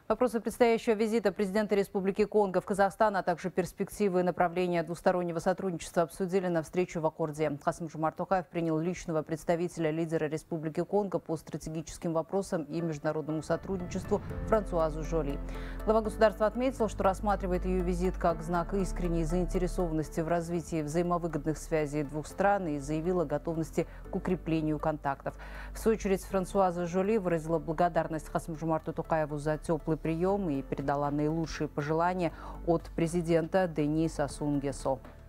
Вопросы предстоящего визита президента Республики Конго в Казахстан, а также перспективы и направления двустороннего сотрудничества обсудили на встречу в Аккорде. Касым-Жомарт Токаев принял личного представителя лидера Республики Конго по стратегическим вопросам и международному сотрудничеству Франсуазу Жоли. Глава государства отметил, что рассматривает ее визит как знак искренней заинтересованности в развитии взаимовыгодных связей двух стран и заявил о готовности к укреплению контактов. В свою очередь, Франсуаза Жоли выразила благодарность Касым-Жомарту Токаеву за теплый прием и передала наилучшие пожелания от президента Дени Сассу Nguesso.